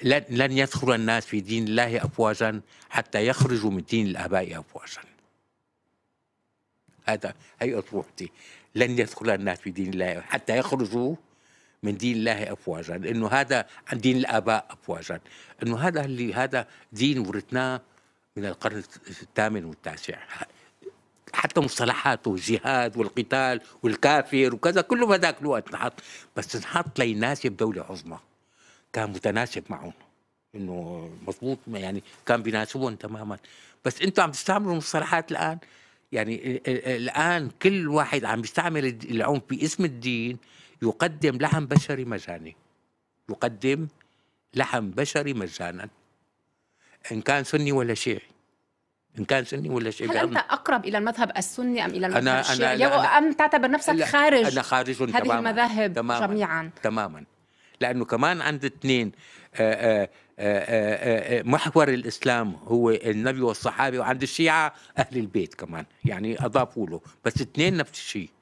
لن يدخل الناس في دين الله أفواجا حتى يخرجوا من دين الآباء أفواجا. هي أطروحتي، لن يدخل الناس في دين الله حتى يخرجوا من دين الله أفواجا، لأنه هذا عن دين الآباء أفواجا، أنه هذا دين ورثناه من القرن الثامن والتاسع. حتى مصطلحاته الجهاد والقتال والكافر وكذا كله بذاك الوقت نحط، بس نحط ليناسب دولة عظمى، كان متناسب معهم، انه مضبوط، يعني كان بيناسبهم تماما. بس انتم عم تستعملوا المصطلحات الان، يعني الان كل واحد عم يستعمل العنف باسم الدين، يقدم لحم بشري مجاني، يقدم لحم بشري مجانا، ان كان سني ولا شيعي، إن كان سني ولا شيعي. هل أنت أقرب إلى المذهب السني أم إلى المذهب الشيعي؟ أنا أم تعتبر نفسك خارج أنا خارج هذه تماماً المذاهب جميعاً؟ تماماً، لأنه كمان عند اثنين محور الإسلام هو النبي والصحابة، وعند الشيعة أهل البيت كمان، يعني أضافوا له، بس اثنين نفس الشيء.